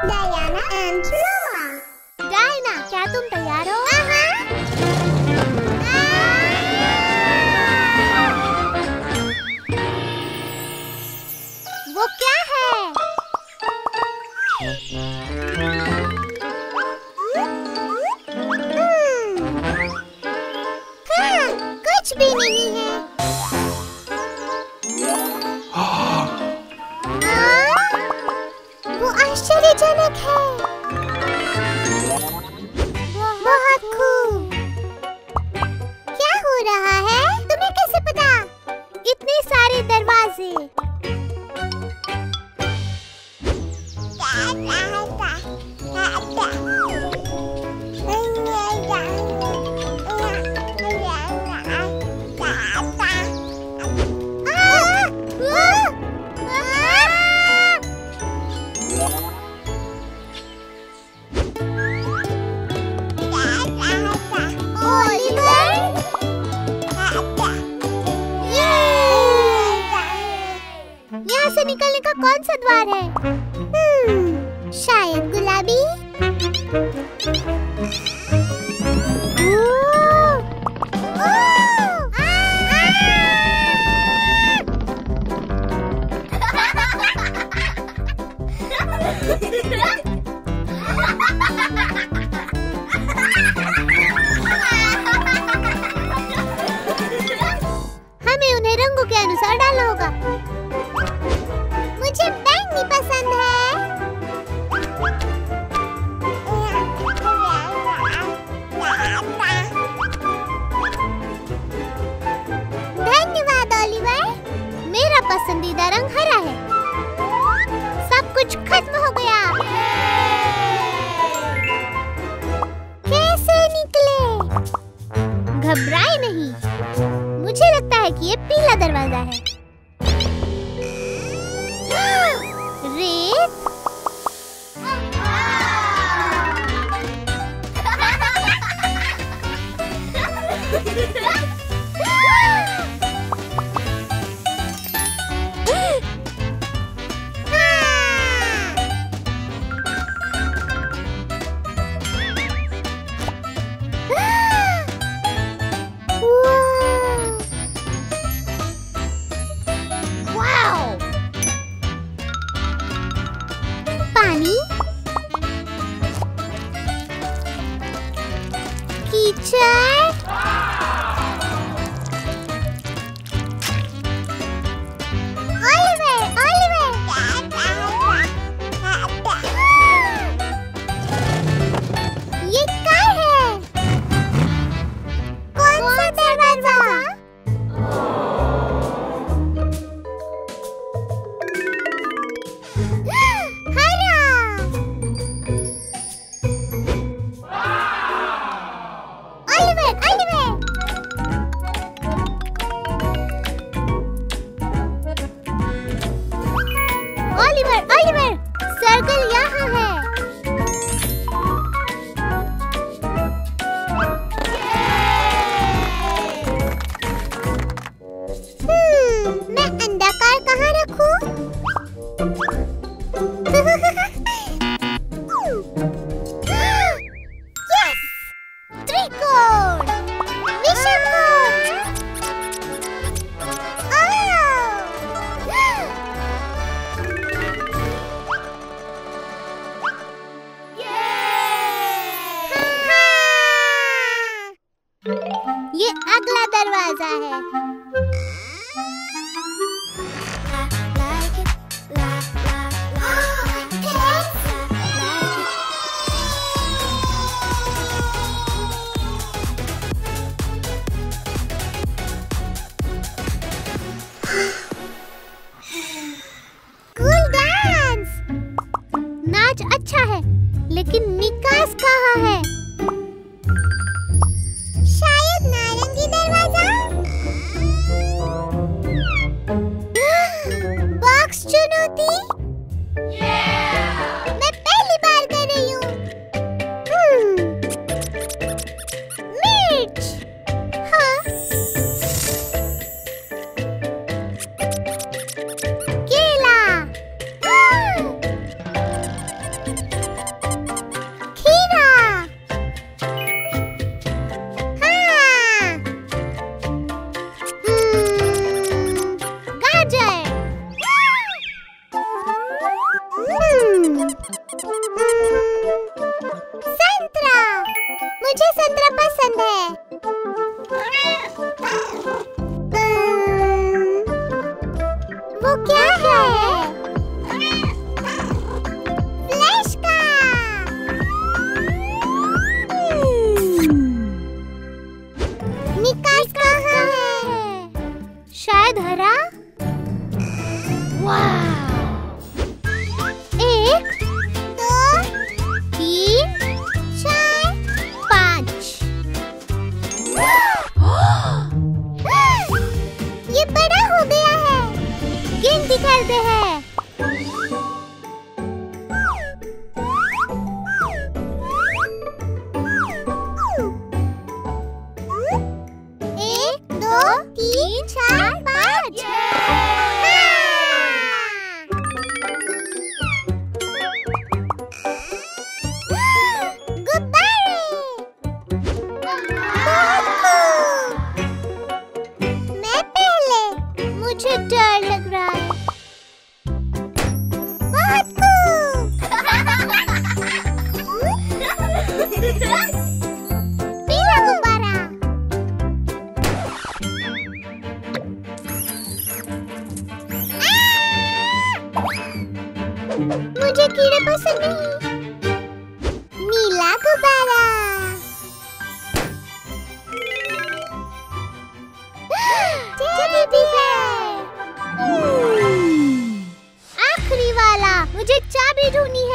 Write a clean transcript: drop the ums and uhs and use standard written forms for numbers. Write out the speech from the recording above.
Diana and Roma. Diana, क्या तुम तैयार हो? वो क्या है? हाँ, कुछ भी नहीं है। वो आश्चर्यजनक है। बहुत खूब। क्या हो रहा है? तुम्हें कैसे पता? इतने सारे दरवाजे। यहाँ से निकलने का कौन सा द्वार है? शायद गुलाबी। हमें उन्हें रंगों के अनुसार डालना होगा। मुझे बैंगनी पसंद है। धन्यवाद ओलिवर। मेरा पसंदीदा रंग हरा है। सब कुछ खत्म हो गया। कैसे निकले? घबराए नहीं। मुझे लगता है कि ये पीला दरवाजा है। रेत? पानी, कीचड़, ओलिवर, ओलिवर। ये क्या है? कौन सा दरवाजा? ओलिवर, ओलिवर, सर्कल यहाँ है। मैं अंडाकार कहाँ रखूं? यस! त्रिकोण! विषमकोण! ये अगला दरवाजा है। Cool dance! नाच अच्छा है, लेकिन निकास कहाँ है? शायद नारंगी दरवाजा? बॉक्स चुनौती? मैं पहली बार कर रही हूँ। मिर्च! हाँ। केला! संतरा, मुझे संतरा पसंद है। वो क्या है? फ्लैश का। निकास कहाँ है? शायद हरा। वाह! 1 2 3 4 5। ये बड़ा हो गया है। गिनती करते हैं। 1 2 3 4 5। गुब्बारे। बहुत खूब। मैं पहले। मुझे डर लग रहा है। बहुत खूब। पीला गुब्बारा। मुझे कीड़े पसंद नहीं। नीला गुब्बारा। Teddy bear. आखिरी वाला। मुझे चाबी ढूंढनी है।